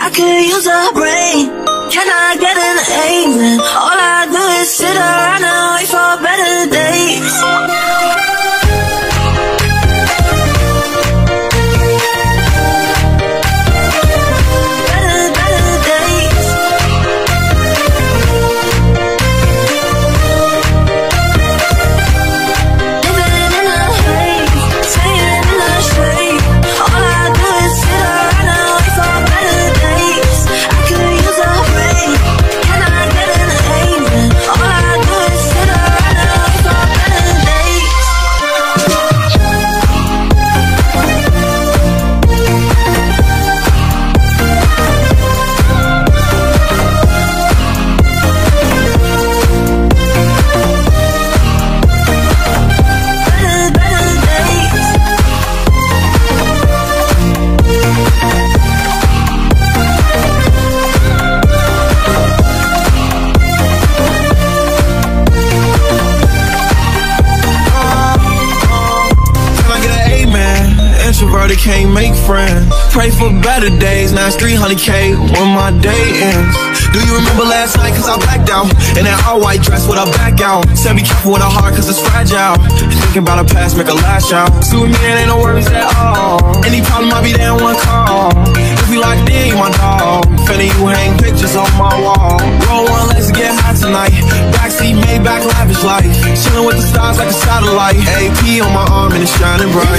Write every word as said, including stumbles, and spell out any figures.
I could use a brain. Can I get an amen? All I do is sit around and wait for better days. Introverted can't make friends. Pray for better days. Now it's three hundred K when my day ends. Do you remember last night? Cause I blacked out in that all white dress with a back out. Said be careful with a heart cause it's fragile. Thinking about a past make a lash out. See with me and ain't no worries at all. Any problem I be there in one call. If you like D, my dog. Finna you hang pictures on my wall. Roll one, let's get high tonight. Backseat made back lavish life. Chillin' with the stars like a satellite. A P on my arm and it's shining bright.